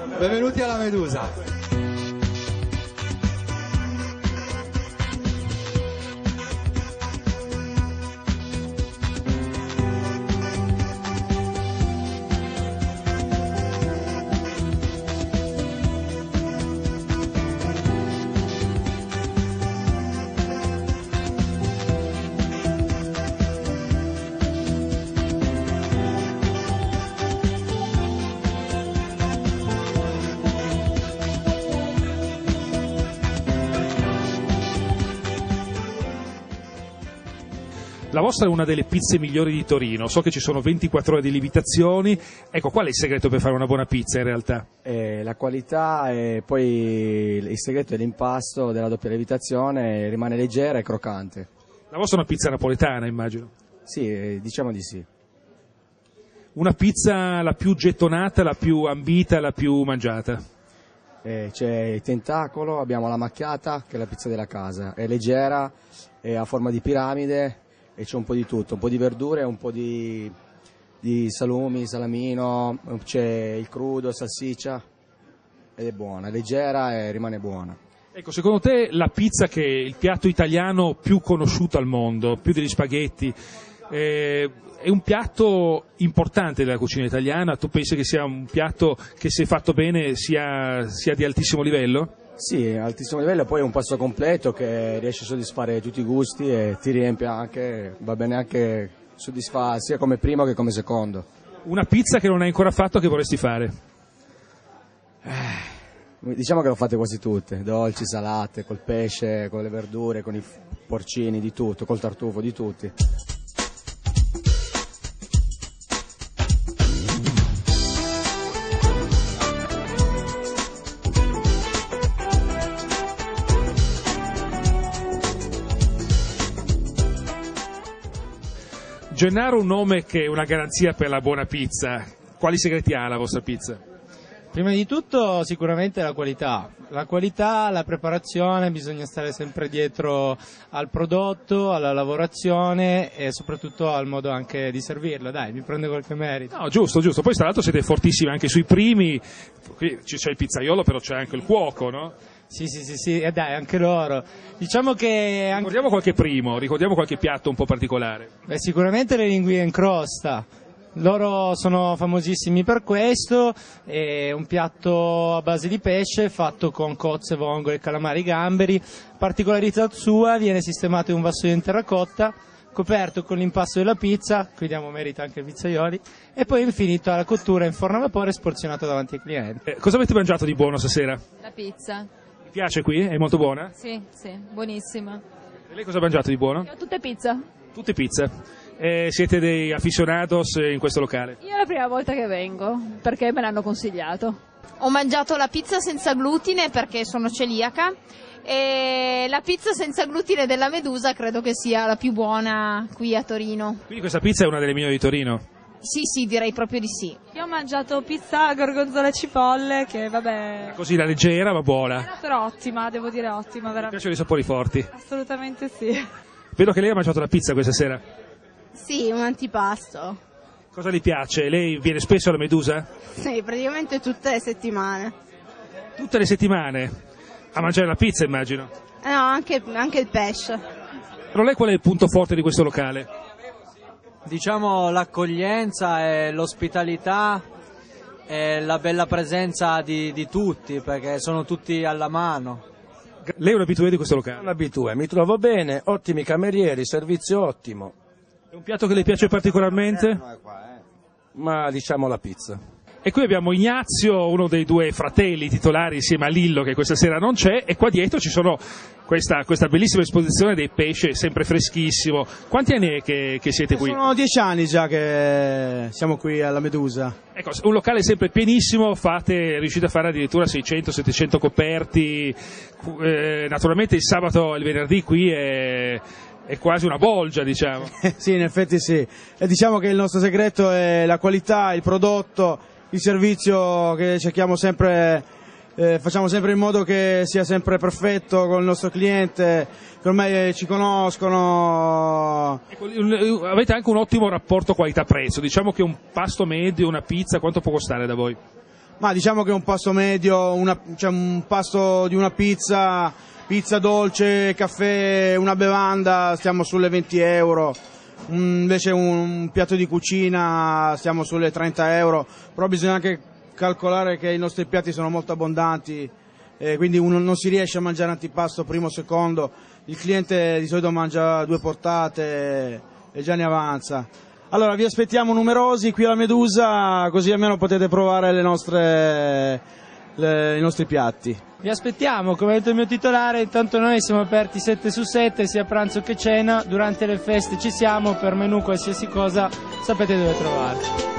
Benvenuti alla Medusa. La vostra è una delle pizze migliori di Torino, so che ci sono 24 ore di lievitazioni, ecco qual è il segreto per fare una buona pizza in realtà? La qualità e poi il segreto è l'impasto della doppia lievitazione, rimane leggera e croccante. La vostra è una pizza napoletana, immagino. Sì, diciamo di sì. Una pizza la più gettonata, la più ambita, la più mangiata? C'è il tentacolo, abbiamo la macchiata che è la pizza della casa, è leggera, è a forma di piramide e c'è un po' di tutto, un po' di verdure, un po' di salumi, salamino, c'è il crudo, salsiccia ed è buona, è leggera e rimane buona. Ecco, secondo te la pizza che è il piatto italiano più conosciuto al mondo, più degli spaghetti, è un piatto importante della cucina italiana? Tu pensi che sia un piatto che se fatto bene sia di altissimo livello? Sì, altissimo livello, poi è un pasto completo che riesce a soddisfare tutti i gusti e ti riempie anche, va bene anche, soddisfa sia come primo che come secondo. Una pizza che non hai ancora fatto che vorresti fare? Diciamo che l'ho fatte quasi tutte, dolci, salate, col pesce, con le verdure, con i porcini, di tutto, col tartufo, di tutti. Gennaro, un nome che è una garanzia per la buona pizza. Quali segreti ha la vostra pizza? Prima di tutto sicuramente la qualità, la preparazione, bisogna stare sempre dietro al prodotto, alla lavorazione e soprattutto al modo anche di servirlo, dai, mi prende qualche merito. No, giusto, poi tra l'altro siete fortissimi anche sui primi, qui c'è il pizzaiolo però c'è anche il cuoco, no? Sì, e dai, anche loro. Diciamo che ricordiamo qualche piatto un po' particolare. Beh, sicuramente le linguine in crosta. Loro sono famosissimi per questo, è un piatto a base di pesce fatto con cozze, vongole, calamari, gamberi. Particolarità sua, viene sistemato in un vassoio in terracotta, coperto con l'impasto della pizza, qui diamo merito anche ai pizzaioli, e poi infinito alla cottura in forno a vapore e sporzionato davanti ai clienti. Cosa avete mangiato di buono stasera? La pizza. Vi piace qui? È molto buona? Sì, buonissima. E lei cosa ha mangiato di buono? Io tutte pizza. Tutte pizze. Siete dei aficionados in questo locale? Io è la prima volta che vengo, perché me l'hanno consigliato. Ho mangiato la pizza senza glutine perché sono celiaca e la pizza senza glutine della Medusa credo che sia la più buona qui a Torino. Quindi questa pizza è una delle migliori di Torino? Sì, direi proprio di sì. Io ho mangiato pizza gorgonzola e cipolle, che vabbè... Così la leggera ma buona. Era però ottima, devo dire ottima, veramente. Mi piacciono i sapori forti? Assolutamente sì. Vedo che lei ha mangiato la pizza questa sera. Sì, un antipasto. Cosa le piace? Lei viene spesso alla Medusa? Sì, praticamente tutte le settimane. Tutte le settimane? A mangiare la pizza, immagino? No, anche il pesce. Però lei qual è il punto forte di questo locale? Diciamo l'accoglienza e l'ospitalità e la bella presenza di tutti, perché sono tutti alla mano. Lei è un abitué di questo locale? Un abitué, mi trovo bene, ottimi camerieri, servizio ottimo. È un piatto che le piace particolarmente? Ma diciamo la pizza. E qui abbiamo Ignazio, uno dei due fratelli titolari insieme a Lillo che questa sera non c'è, e qua dietro ci sono questa bellissima esposizione dei pesci, sempre freschissimo. Quanti anni è che siete qui? Sono 10 anni già che siamo qui alla Medusa. Ecco, un locale sempre pienissimo, riuscite a fare addirittura 600-700 coperti, naturalmente il sabato e il venerdì qui è quasi una bolgia, diciamo. Sì, in effetti sì. E diciamo che il nostro segreto è la qualità, il prodotto, il servizio che cerchiamo sempre, facciamo sempre in modo che sia sempre perfetto con il nostro cliente, che ormai ci conoscono. Ecco, avete anche un ottimo rapporto qualità-prezzo, diciamo che un pasto medio, una pizza, quanto può costare da voi? Ma diciamo che un pasto medio, un pasto di una pizza dolce, caffè, una bevanda, stiamo sulle 20 euro. Invece un piatto di cucina stiamo sulle 30 euro, però bisogna anche calcolare che i nostri piatti sono molto abbondanti, quindi uno non si riesce a mangiare antipasto primo o secondo, il cliente di solito mangia 2 portate e già ne avanza. Allora vi aspettiamo numerosi qui alla Medusa, così almeno potete provare i nostri piatti. Vi aspettiamo, come ha detto il mio titolare, intanto noi siamo aperti 7 su 7, sia pranzo che cena, durante le feste ci siamo, per menù qualsiasi cosa sapete dove trovarci.